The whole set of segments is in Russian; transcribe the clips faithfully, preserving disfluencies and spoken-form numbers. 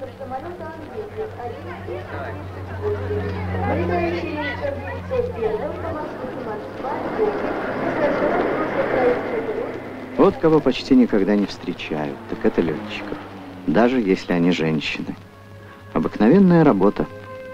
Вот кого почти никогда не встречают, так это летчиков, даже если они женщины. Обыкновенная работа.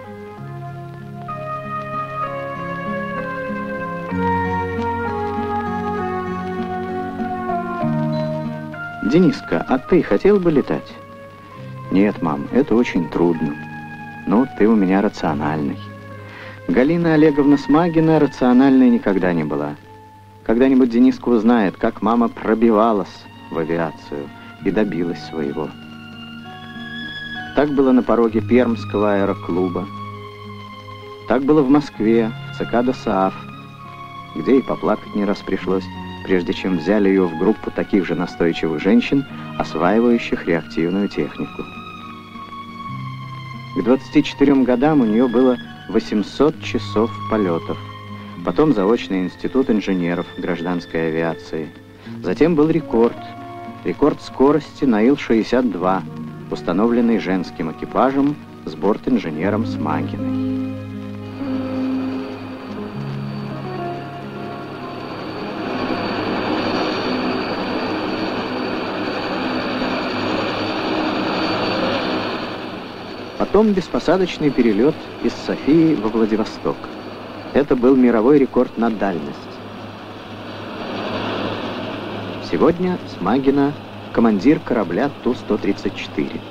Дениска, а ты хотел бы летать? Нет, мам, это очень трудно. Но ты у меня рациональный. Галина Олеговна Смагина рациональной никогда не была. Когда-нибудь Дениска узнает, как мама пробивалась в авиацию и добилась своего. Так было на пороге Пермского аэроклуба. Так было в Москве, в ЦК ДОСААФ, где и поплакать не раз пришлось, прежде чем взяли ее в группу таких же настойчивых женщин, осваивающих реактивную технику. К двадцати четырем годам у нее было восемьсот часов полетов. Потом заочный институт инженеров гражданской авиации. Затем был рекорд. Рекорд скорости на Ил шестьдесят два, установленный женским экипажем с бортинженером Смагиной. Потом беспосадочный перелет из Софии во Владивосток. Это был мировой рекорд на дальность. Сегодня Смагина — командир корабля Ту сто тридцать четыре.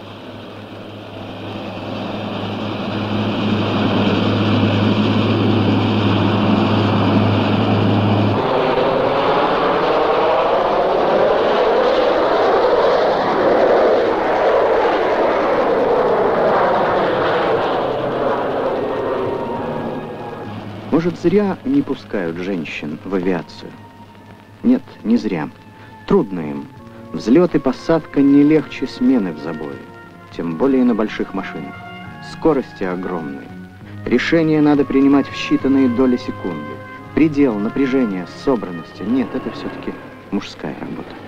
Может, зря не пускают женщин в авиацию? Нет, не зря. Трудно им. Взлет и посадка не легче смены в забое. Тем более на больших машинах. Скорости огромные. Решения надо принимать в считанные доли секунды. Предел напряжения, собранности. Нет, это все-таки мужская работа.